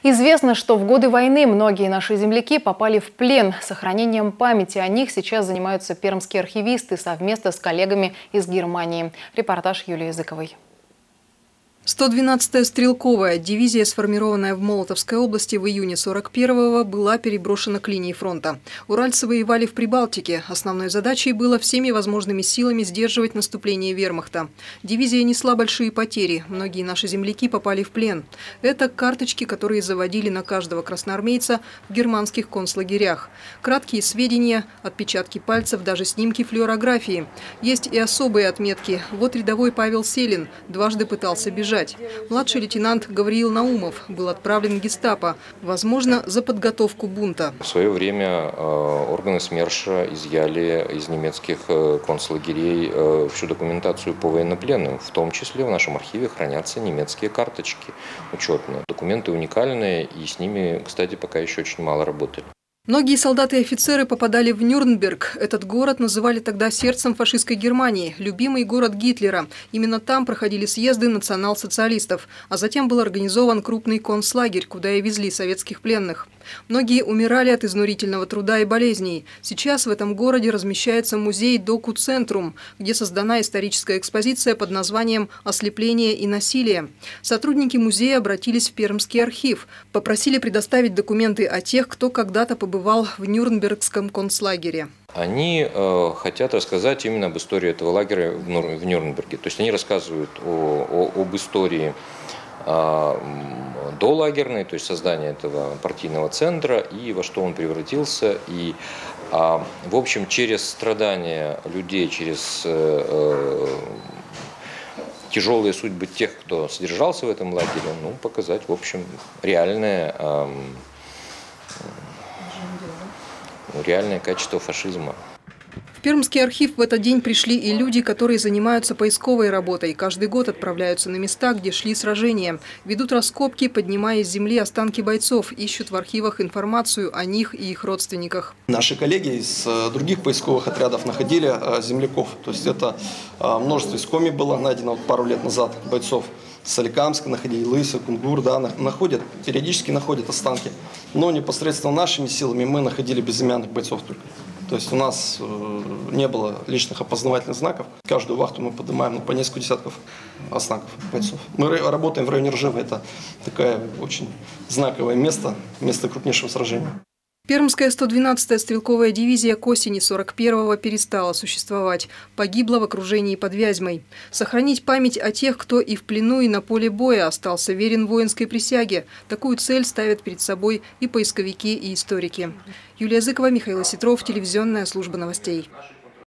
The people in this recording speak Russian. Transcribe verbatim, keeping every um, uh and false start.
Известно, что в годы войны многие наши земляки попали в плен. Сохранением памяти о них сейчас занимаются пермские архивисты совместно с коллегами из Германии. Репортаж Юлии Языковой. сто двенадцатая стрелковая дивизия, сформированная в Молотовской области в июне сорок первого, была переброшена к линии фронта. Уральцы воевали в Прибалтике. Основной задачей было всеми возможными силами сдерживать наступление вермахта. Дивизия несла большие потери. Многие наши земляки попали в плен. Это карточки, которые заводили на каждого красноармейца в германских концлагерях. Краткие сведения, отпечатки пальцев, даже снимки флюорографии. Есть и особые отметки. Вот рядовой Павел Селин дважды пытался бежать. Младший лейтенант Гавриил Наумов был отправлен в гестапо, возможно, за подготовку бунта. В свое время органы СМЕРШа изъяли из немецких концлагерей всю документацию по военнопленным. В том числе в нашем архиве хранятся немецкие карточки учетные. Документы уникальные, и с ними, кстати, пока еще очень мало работали. Многие солдаты и офицеры попадали в Нюрнберг. Этот город называли тогда сердцем фашистской Германии, любимый город Гитлера. Именно там проходили съезды национал-социалистов. А затем был организован крупный концлагерь, куда и везли советских пленных. Многие умирали от изнурительного труда и болезней. Сейчас в этом городе размещается музей Доку-Центрум, где создана историческая экспозиция под названием «Ослепление и насилие». Сотрудники музея обратились в Пермский архив, попросили предоставить документы о тех, кто когда-то побывал в Нюрнбергском концлагере. Они э, хотят рассказать именно об истории этого лагеря в, Нур в Нюрнберге. То есть они рассказывают о, о, об истории э, долагерной, то есть создание этого партийного центра и во что он превратился. И, э, в общем, через страдания людей, через э, э, тяжелые судьбы тех, кто содержался в этом лагере, ну, показать, в общем, реальное э, реальное качество фашизма. В Пермский архив в этот день пришли и люди, которые занимаются поисковой работой. Каждый год отправляются на места, где шли сражения. Ведут раскопки, поднимая из земли останки бойцов, ищут в архивах информацию о них и их родственниках. Наши коллеги из других поисковых отрядов находили земляков. То есть это множество из Коми было найдено пару лет назад бойцов. Соликамска находили, Лысо, Кунгур, да, находят, периодически находят останки. Но непосредственно нашими силами мы находили безымянных бойцов только. То есть у нас э, не было личных опознавательных знаков. Каждую вахту мы поднимаем ну, по несколько десятков останков бойцов. Мы работаем в районе Ржева. Это такое очень знаковое место, место крупнейшего сражения. Пермская сто двенадцатая стрелковая дивизия к осени сорок первого перестала существовать. Погибла в окружении под Вязьмой. Сохранить память о тех, кто и в плену, и на поле боя остался верен воинской присяге. Такую цель ставят перед собой и поисковики, и историки. Юлия Языкова, Михаил Осетров, телевизионная служба новостей.